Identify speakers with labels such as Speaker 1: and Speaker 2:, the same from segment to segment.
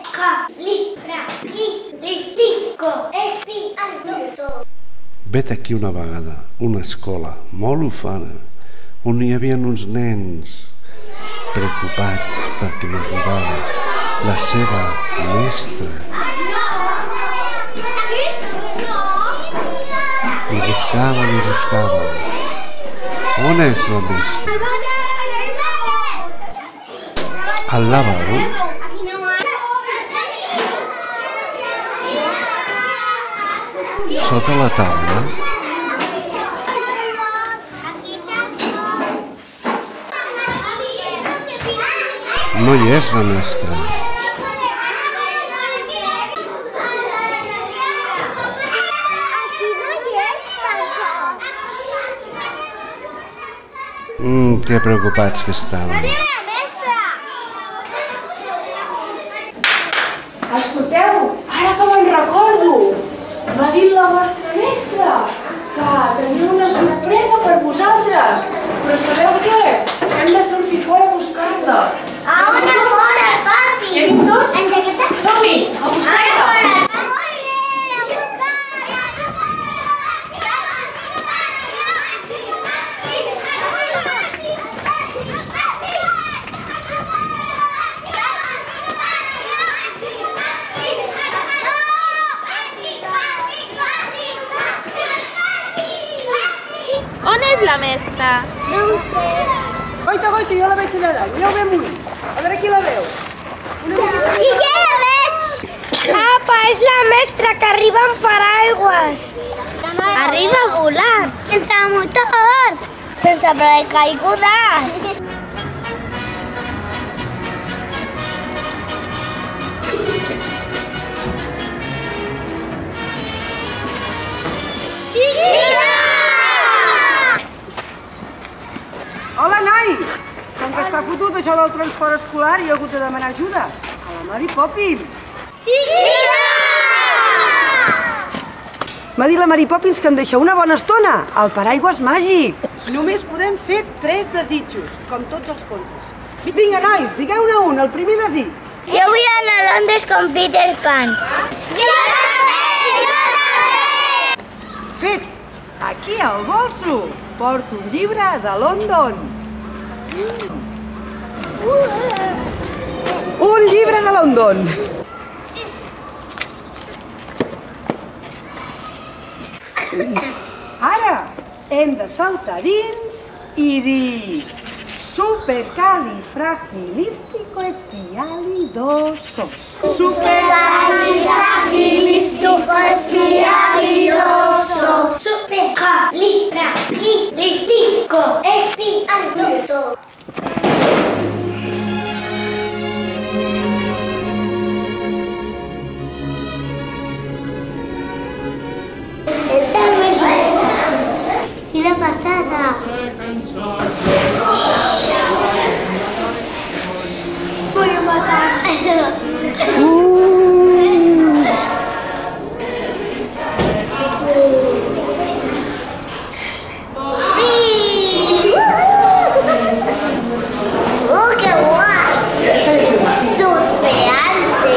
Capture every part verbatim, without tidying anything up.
Speaker 1: Vet aquí una vegada una escola molt ufana on hi havia uns nens preocupats perquè no arribava la seva mestra. I buscaven i buscaven. On és la mestra? Al lavabo? Sota la taula? No hi és la mestra. Mmm, que preocupats que estaven.
Speaker 2: Escolteu, ara que me'n recordo, m'ha dit la vostra mestra que tenia una sorpresa per vosaltres. Però sabeu què? Hem de sortir fora a buscar-la.
Speaker 3: A on a fora, papi?
Speaker 2: Hi anem tots? Som-hi, a buscar-la.
Speaker 4: On és la mestra?
Speaker 3: No ho sé.
Speaker 5: Goita, goita, jo la veig allà dalt. Mireu bé amunt. A veure qui la veu. Una miqueta
Speaker 3: I què la veig? Apa, és la mestra que arriba amb paraigües. Arriba volant. Sense motor. Sense paracaigudes.
Speaker 5: Hola, noi! Com que està fotut això del transport escolar, jo he hagut de demanar ajuda. A la Mary Poppins. M'ha dit la Mary Poppins que em deixa una bona estona al paraigües màgic. Només podem fer tres desitjos, com tots els contes. Vinga, nois, digueu-ne un, el primer desig.
Speaker 3: Jo vull anar a Londres com Peter Pan. Jo també! Jo també!
Speaker 5: Fet! Aquí al bolso porto un llibre de London. Un llibre de London. Ara hem de saltar dins i dir supercalifragilisticoespialidoso.
Speaker 3: Supercalifragilisticoespialidoso. Supercalifragilisticoespialidoso. Y la patata. Voy a matar. ¡Oh, qué guay! ¡Surfeante!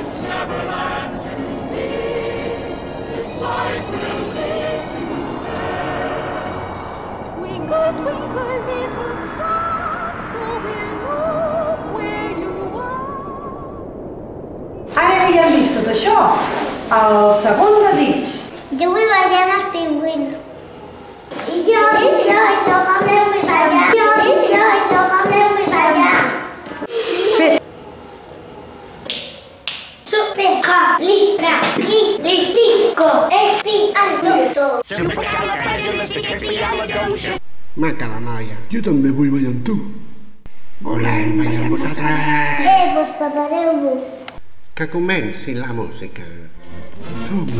Speaker 4: Twinkle, twinkle, little star, so we'll know where you are.
Speaker 5: Ara que ja hem vist tot això, el segon desig.
Speaker 3: Jo vull ballar amb els pingüins. I jo, i jo, i jo també vull ballar. Jo, i jo, i jo també vull ballar.
Speaker 5: Fet.
Speaker 3: Supercalifragilisticoespialidoso.
Speaker 6: Supercalifragilisticoespialidoso.
Speaker 1: Maca la noia. Jo també vull ballar amb tu. Volem ballar amb vosaltres.
Speaker 3: Eh, pues prepareu-vos.
Speaker 1: Que comenci la música. Som-hi.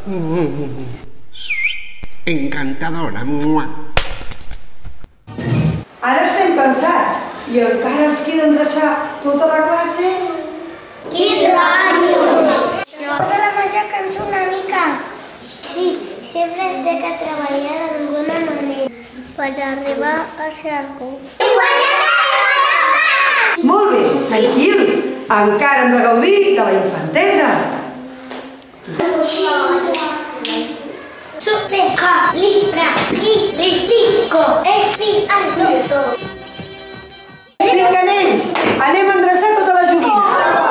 Speaker 1: Encantadora.
Speaker 5: Ara estem cansats i encara ens queda endreçar tota la classe.
Speaker 3: Quin rotllo! De la màgia cansa una mica. Sí, sempre es té que treballar d'alguna manera per arribar a ser algú.
Speaker 5: Molt bé, tranquils. Encara hem de gaudir de la infantesa.
Speaker 3: Super, libra, listico, espialto.
Speaker 5: Vinga, nens, anem a endreçar tota la joguina.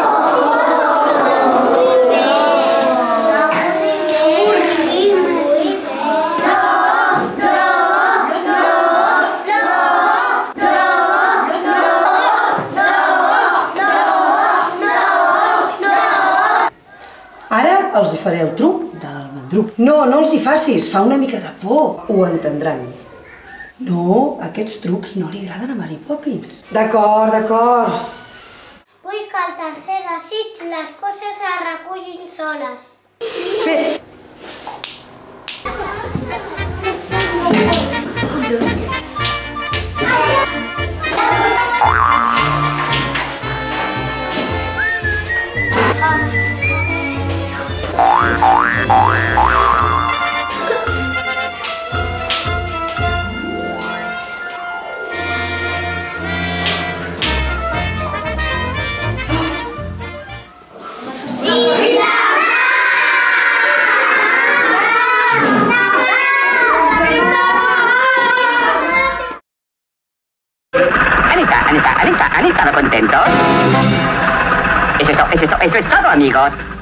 Speaker 5: Ara els hi faré el truc de l'almendruc. No, no els hi facis, fa una mica de por. Ho entendran. No, aquests trucs no li agraden a Mary Poppins. D'acord, d'acord.
Speaker 3: Vull que al tercer desig les coses es recullin soles.
Speaker 5: Fet.
Speaker 6: ¿Han estado contentos? Eso es, to- eso es to- eso es todo, amigos.